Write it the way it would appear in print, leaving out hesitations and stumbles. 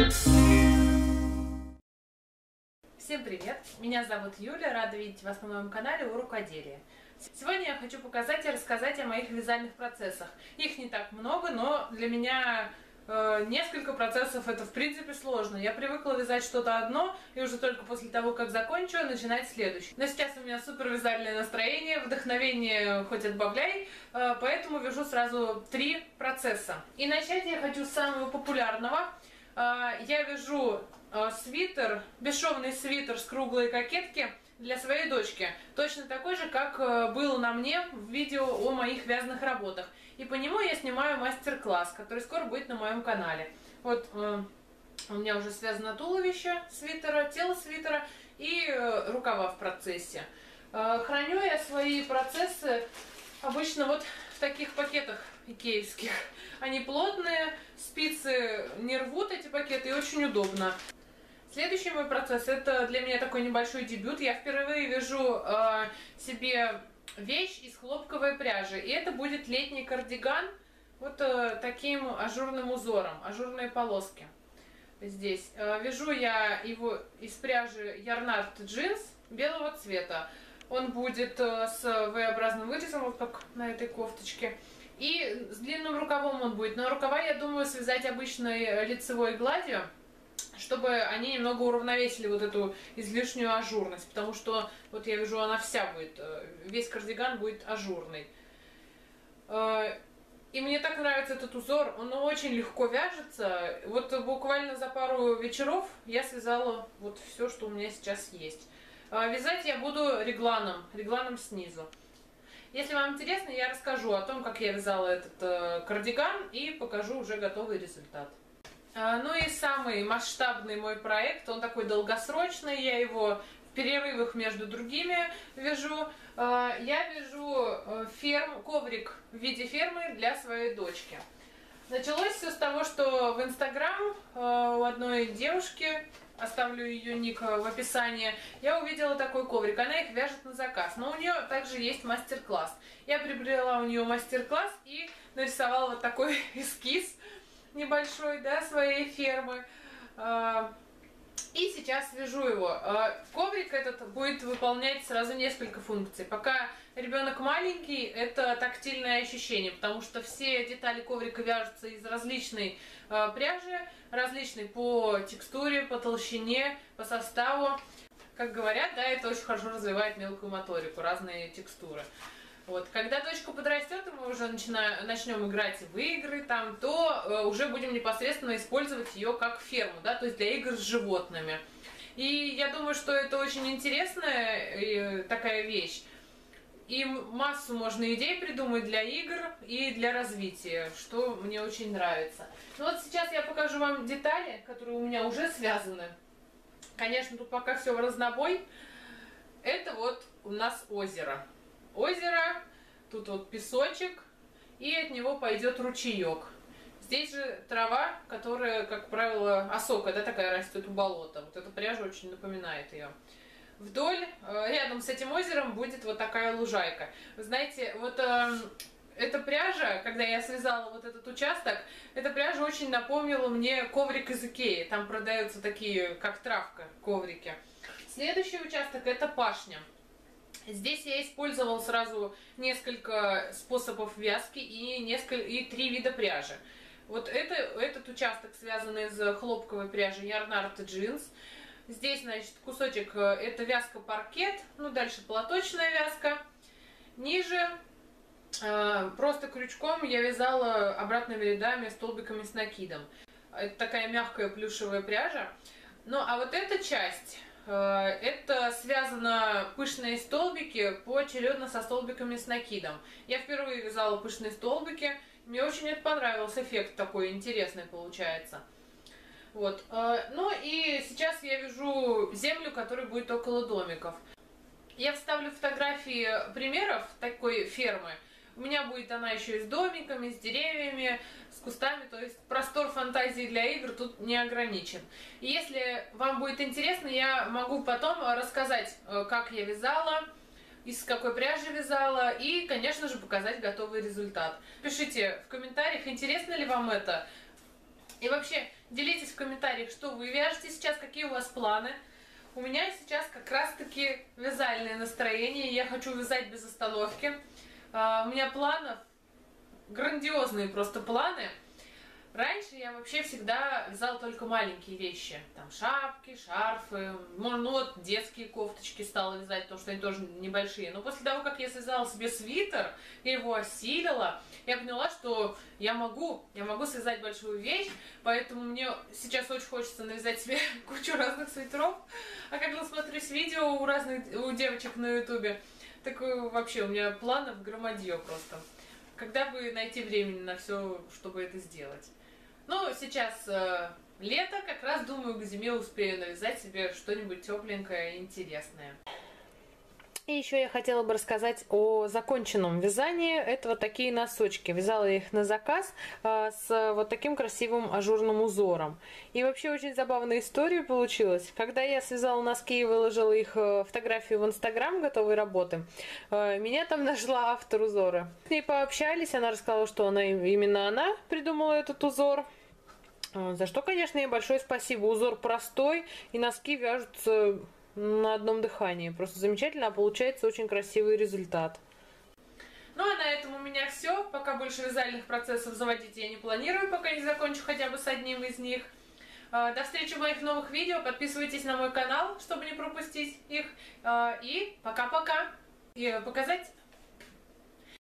Всем привет! Меня зовут Юля, рада видеть вас на моем канале о рукоделии. Сегодня я хочу показать и рассказать о моих вязальных процессах. Их не так много, но для меня несколько процессов это в принципе сложно. Я привыкла вязать что-то одно, и уже только после того, как закончу, начинать следующее. Но сейчас у меня супер вязальное настроение, вдохновение хоть отбавляй, поэтому вяжу сразу 3 процесса. И начать я хочу с самого популярного. Я вяжу свитер, бесшовный свитер с круглой кокетки для своей дочки. Точно такой же, как был на мне в видео о моих вязаных работах. И по нему я снимаю мастер-класс, который скоро будет на моем канале. Вот у меня уже связано туловище свитера, тело свитера и рукава в процессе. Храню я свои процессы обычно вот в таких пакетах икеевских. Они плотные, спицы не рвут эти пакеты и очень удобно. Следующий мой процесс, это для меня такой небольшой дебют. Я впервые вяжу себе вещь из хлопковой пряжи. И это будет летний кардиган вот таким ажурным узором, ажурные полоски. Здесь. Вяжу я его из пряжи Yarnart Jeans белого цвета. Он будет с V-образным вырезом, вот как на этой кофточке. И с длинным рукавом он будет. Но рукава я думаю связать обычной лицевой гладью, чтобы они немного уравновесили вот эту излишнюю ажурность, потому что вот я вижу, она вся будет, весь кардиган будет ажурный. И мне так нравится этот узор, он очень легко вяжется. Вот буквально за пару вечеров я связала вот все, что у меня сейчас есть. Вязать я буду регланом снизу. Если вам интересно, я расскажу о том, как я вязала этот кардиган, и покажу уже готовый результат. Ну и самый масштабный мой проект, он такой долгосрочный, я его в перерывах между другими вяжу. Я вяжу коврик в виде фермы для своей дочки. Началось все с того, что в Инстаграм у одной девушки, оставлю ее ник в описании, я увидела такой коврик. Она их вяжет на заказ, но у нее также есть мастер-класс. Я приобрела у нее мастер-класс и нарисовала вот такой эскиз небольшой, да, своей фермы. И сейчас вяжу его. Коврик этот будет выполнять сразу несколько функций. Пока ребенок маленький, это тактильное ощущение, потому что все детали коврика вяжутся из различной пряжи, различной по текстуре, по толщине, по составу. Как говорят, да, это очень хорошо развивает мелкую моторику, разные текстуры. Вот. Когда дочка подрастет, и мы уже начнем играть в игры, там, то уже будем непосредственно использовать ее как ферму, да, то есть для игр с животными. И я думаю, что это очень интересная такая вещь. И массу можно идей придумать для игр и для развития, что мне очень нравится. Ну вот сейчас я покажу вам детали, которые у меня уже связаны. Конечно, тут пока все в разнобой. Это вот у нас озеро. Озеро, тут вот песочек, и от него пойдет ручеек. Здесь же трава, которая, как правило, осока, да, такая растет у болота. Вот эта пряжа очень напоминает ее. Вдоль, рядом с этим озером будет вот такая лужайка. Вы знаете, вот эта пряжа, когда я связала вот этот участок, эта пряжа очень напомнила мне коврик из Икеи. Там продаются такие, как травка, коврики. Следующий участок это пашня. Здесь я использовал сразу несколько способов вязки и 3 вида пряжи. Вот этот участок связан из хлопковой пряжи Yarnart Jeans. Здесь, значит, кусочек это вязка паркет, ну дальше платочная вязка. Ниже просто крючком я вязала обратными рядами столбиками с накидом. Это такая мягкая плюшевая пряжа. Ну а вот эта часть... Это связано пышные столбики поочередно со столбиками с накидом. Я впервые вязала пышные столбики. Мне очень это понравился, эффект такой интересный получается. Вот. Ну и сейчас я вяжу землю, которая будет около домиков. Я вставлю фотографии примеров такой фермы. У меня будет она еще и с домиками, с деревьями, с кустами, то есть простор фантазии для игр тут не ограничен. И если вам будет интересно, я могу потом рассказать, как я вязала, из какой пряжи вязала и, конечно же, показать готовый результат. Пишите в комментариях, интересно ли вам это. И вообще, Делитесь в комментариях, что вы вяжете сейчас, какие у вас планы. У меня сейчас как раз-таки вязальное настроение, я хочу вязать без остановки. У меня планов, грандиозные просто планы. Раньше я вообще всегда вязала только маленькие вещи. Там шапки, шарфы, ну вот детские кофточки стала вязать, потому что они тоже небольшие. Но после того, как я связала себе свитер, я его осилила, я поняла, что я могу связать большую вещь, поэтому мне сейчас очень хочется навязать себе кучу разных свитеров. А когда смотрюсь видео у девочек на ютубе, так вообще у меня планов громадье просто. Когда бы найти времени на все, чтобы это сделать? Ну, сейчас лето, как раз думаю, к зиме успею навязать себе что-нибудь тепленькое и интересное. И еще я хотела бы рассказать о законченном вязании. Это вот такие носочки. Вязала я их на заказ с вот таким красивым ажурным узором. И вообще очень забавная история получилась. Когда я связала носки и выложила их фотографию в Инстаграм готовой работы, меня там нашла автор узора. С ней пообщались, она рассказала, что именно она придумала этот узор. За что, конечно, ей большое спасибо. Узор простой, и носки вяжутся на одном дыхании. Просто замечательно, а получается очень красивый результат. Ну а на этом у меня все. Пока больше вязальных процессов заводить я не планирую, пока не закончу хотя бы с одним из них. До встречи в моих новых видео. Подписывайтесь на мой канал, чтобы не пропустить их. И пока-пока. И показать